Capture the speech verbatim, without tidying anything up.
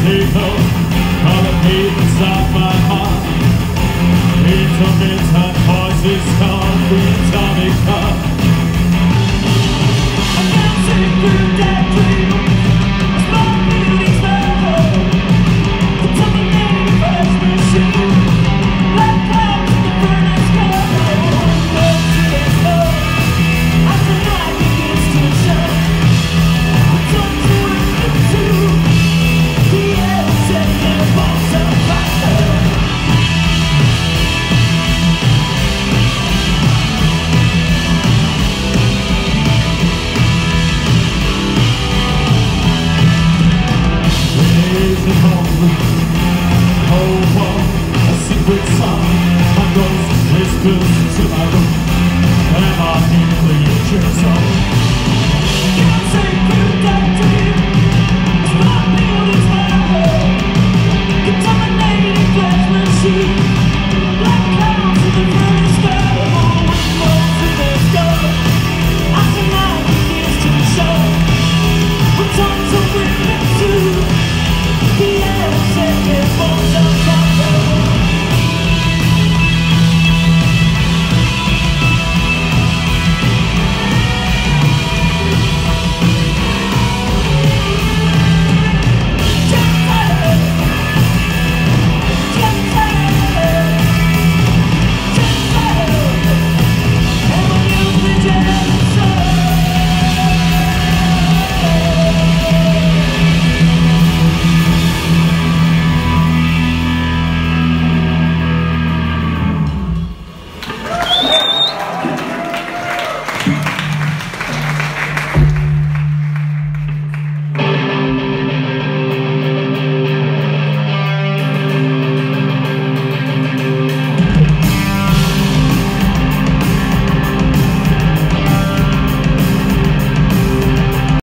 take hold of the pavements of my heart. Intermittent voices call the atomic heart. I can't see through that dream. It's my beauty's level. It's a manifest machine. Black clouds in the burning sky. Love to its love. As the night begins to shine. I turn to it into the air setting in a box of fire. Secret song, my ghost whispers to my room, and my healing cures all.